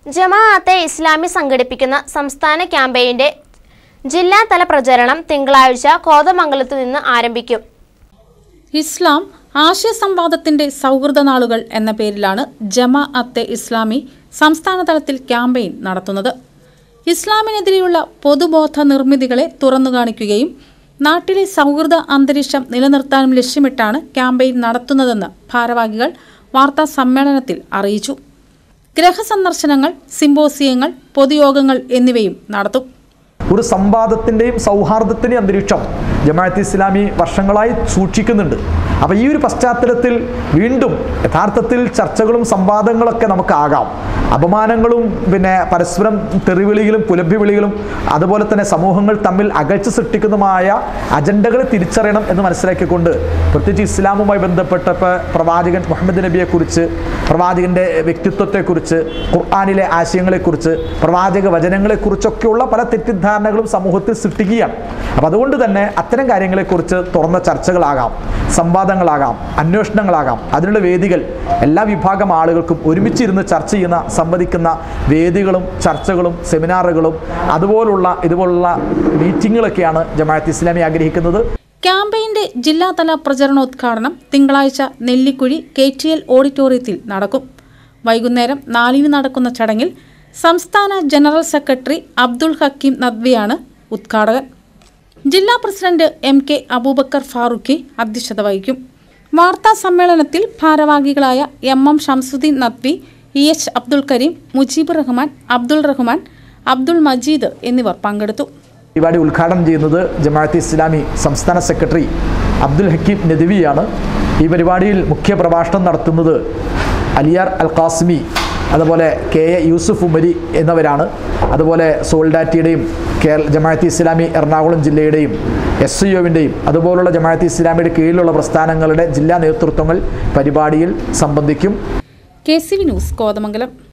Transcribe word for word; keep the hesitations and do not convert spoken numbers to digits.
ജമാഅത്തെ ഇസ്ലാമി സംഘടിപ്പിക്കുന്ന സംസ്ഥാന ക്യാമ്പയിന്റെ ജില്ലാതല പ്രചരണം തിങ്കളാഴ്ച കോതമംഗലത്ത് നിന്ന് ആരംഭിക്കും. ഇസ്ലാം ആശയ സംവാദത്തിന്റെ സൗഹൃദ നാളുകൾ എന്ന പേരിലാണ് ജമാഅത്തെ ഇസ്ലാമി സംസ്ഥാന തലത്തിൽ ക്യാമ്പയിൻ നടത്തുന്നത്. ഇസ്ലാമിനെതിരെയുള്ള പൊതുബോധ നിർമ്മിതികളെ തുറന്നു കാണിക്കുകയും നാട്ടിലെ സൗഹൃദ അന്തരീക്ഷം നിലനിർത്താനും ലക്ഷ്യമിട്ടാണ് ക്യാമ്പയിൻ നടത്തുന്നതെന്ന് ഭാരവാഹികൾ വാർത്താ സമ്മേളനത്തിൽ അറിയിച്ചു. ഗ്രഹസന്ദർശനങ്ങൾ, സിംബോസിയങ്ങൾ, പൊതുയോഗങ്ങൾ എന്നിവയും നടത്തും. ഒരു സംവാദത്തിൻ്റെയും സൗഹാർദ്ദത്തിൻ്റെയും അന്തരീക്ഷം ജമാഅത്തെ ഇസ്ലാമി വർഷങ്ങളായി സൂക്ഷിക്കുന്നുണ്ട്. അപ്പോൾ ഈ ഒരു പശ്ചാത്തലത്തിൽ വീണ്ടും യഥാർത്ഥത്തിൽ ചർച്ചകളും സംവാദങ്ങളൊക്കെ നമുക്കാകാം. അപമാനങ്ങളും പിന്നെ പരസ്പരം തെറിവിളികളും പുലഭ്യവിളികളും അതുപോലെ തന്നെ സമൂഹങ്ങൾ തമ്മിൽ അകൽച്ച സൃഷ്ടിക്കുന്നതുമായ അജണ്ടകളെ തിരിച്ചറിയണം എന്ന് മനസ്സിലാക്കിക്കൊണ്ട് പ്രത്യേകിച്ച് ഇസ്ലാമുമായി ബന്ധപ്പെട്ട പ്രവാചകൻ മുഹമ്മദ് നബിയെക്കുറിച്ച്, പ്രവാചകൻ്റെ വ്യക്തിത്വത്തെക്കുറിച്ച്, ഖുർആനിലെ ആശയങ്ങളെക്കുറിച്ച്, പ്രവാചക വചനങ്ങളെക്കുറിച്ചൊക്കെയുള്ള പല തെറ്റിദ്ധാരണകളും സമൂഹത്തിൽ സൃഷ്ടിക്കുകയാണ്. അപ്പം അതുകൊണ്ട് തന്നെ അത്തരം കാര്യങ്ങളെക്കുറിച്ച് തുറന്ന ചർച്ചകളാകാം, സംവാദങ്ങളാകാം, അന്വേഷണങ്ങളാകാം. അതിനുള്ള വേദികൾ എല്ലാ വിഭാഗം ആളുകൾക്കും ഒരുമിച്ചിരുന്ന് ചർച്ച ചെയ്യുന്ന സംവദിക്കുന്ന വേദികളും ചർച്ചകളും സെമിനാറുകളും അതുപോലുള്ള ഇതുപോലുള്ള മീറ്റിങ്ങുകളൊക്കെയാണ് ജമാഅത്തെ ഇസ്ലാമി ആഗ്രഹിക്കുന്നത്. ക്യാമ്പയിന്റെ ജില്ലാതല പ്രചരണോദ്ഘാടനം തിങ്കളാഴ്ച നെല്ലിക്കുഴി കെ ടി എൽ ഓഡിറ്റോറിയത്തിൽ നടക്കും. വൈകുന്നേരം നാലിന് നടക്കുന്ന ചടങ്ങിൽ സംസ്ഥാന ജനറൽ സെക്രട്ടറി അബ്ദുൽ ഹക്കീം നദ്വിയാണ് ഉദ്ഘാടകൻ. ജില്ലാ president M K Abubakar Farooqui അധ്യക്ഷത വഹിക്കും. വാർത്താ സമ്മേളനത്തിൽ ഭാരവാഹികളായ M M Shamsuddin Nadvi, E H Abdul Kareem, Mujeeb Rahman, Abdul Rahman, Abdul Majeed എന്നിവർ പങ്കെടുത്തു. പരിപാടി ഉദ്ഘാടനം ചെയ്യുന്നത് ജമാഅത്തെ ഇസ്ലാമി സംസ്ഥാന സെക്രട്ടറി അബ്ദുൽ ഹക്കീം നദ്വിയാണ്. ഈ പരിപാടിയിൽ മുഖ്യ പ്രഭാഷണം നടത്തുന്നത് അലിയാർ അൽ ഖാസിമി, അതുപോലെ കെ എ യൂസുഫ് ഉമരി എന്നിവരാണ്. അതുപോലെ സോൾഡാറ്റിയുടെയും കേരള ജമാഅത്തെ ഇസ്ലാമി എറണാകുളം ജില്ലയുടെയും എസ് ഐ ഒവിൻ്റെയും അതുപോലുള്ള ജമാഅത്തെ ഇസ്ലാമിയുടെ കീഴിലുള്ള പ്രസ്ഥാനങ്ങളുടെ ജില്ലാ നേതൃത്വങ്ങൾ പരിപാടിയിൽ സംബന്ധിക്കും. K C V news, Kothamangalam.